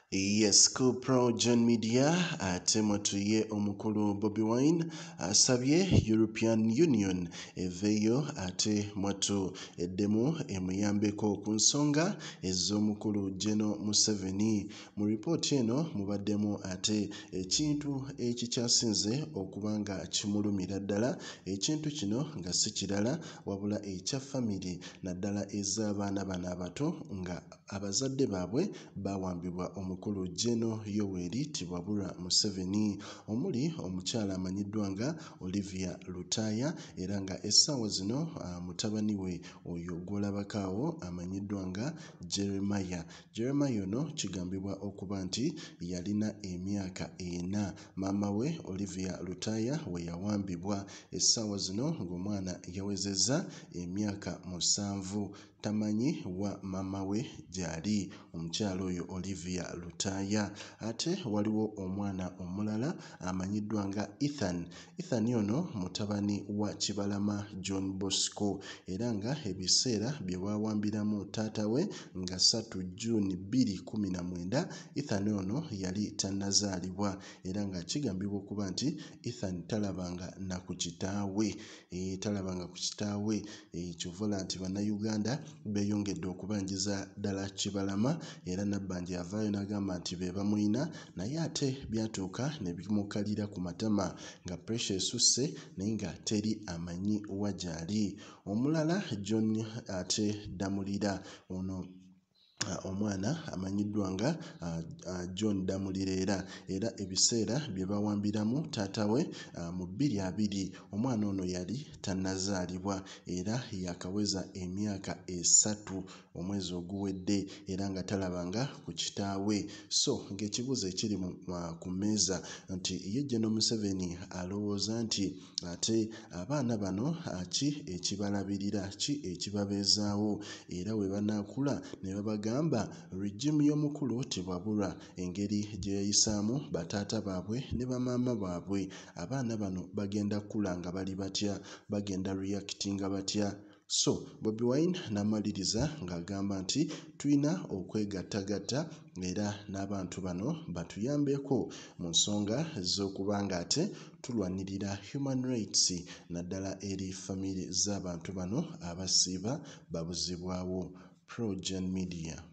Yes, ku PROJOURN media ate mwatuye omukulu Bobi Wine asabye European Union eveyo ate mwatu eddemu emuyambeko ku nsonga ez'omukulu John Museveni. Mu ripooti eno mubaddemu ate ekintu ekikyasinze okubanga kimulumira ddala. Ekintu kino nga si kirala wabula ekya family naddala ez'abaana bano abato nga abazadde baabwe bawambibwa omukulu John Yoweri Museveni omuli omukyala amanyiddwa nga Olivia Lutaaya era nga essaawa zino mutabani we oyo gw'olabakaawo amanyiddwa nga Jeremiah ono kigambibwa okuba nti yalina emyaka 4 maama we Olivia Lutaaya we yawambibwa. Essaawa zino ng'omwana yawezezza emyaka 7 tamanyi wa maama we gyali omukyala oyo Olivia Lutaaya. Ate waliwo omwana omulala amanyiddwa nga Ethan ono mutabani wa Kibalama John Bosco era nga ebiseera bye bawambiramu taata we nga 3 June 2019 Ethan ono yali tannazaalibwa era nga kigambibwa okuba nti Ethan talabanga na ku kitaawe ky'ovola nti bannayuganda beeyongedde okubanjiza ddala Kibalama era Nabbanja yavaayo n'agamba nti be bamuyina naye ate byatuuka ne bimukalira ku matama nga pressure esusse naye nga teri amanyi wa gyali. Omulala John Ddamulira ono omwana amanyiddwa nga John Ddamulira era ebiseera bye bawambiramu taata we mu 2020 omwana ono yali tannazaalibwa era yakaweza emyaka 3 omwezi oguwedde era nga talabanga ku kitaawe. So ng'ekibuuzo ekiri ku mmeeza nti ye John Museveni alowooza nti ate abaana bano ki ekibalabirira, ki ekibabeezaawo era we banaakula ne babagamba regime y'omukulu tebwabulwa engeri gye yayisaamu bataata baabwe ne bamaama baabwe. Abaana bano bagenda kula nga bali batya, bagenda reactinga batya? So Bobi Wine n'amaliriza ng'agamba nti tulina okwegattagatta era n'abantu bano batuyambeko mu nsonga z'okuba nga ate tulwanirira human rights naddala eri family z'abantu bano abasiiba babuzibwawo. PROJOURN media.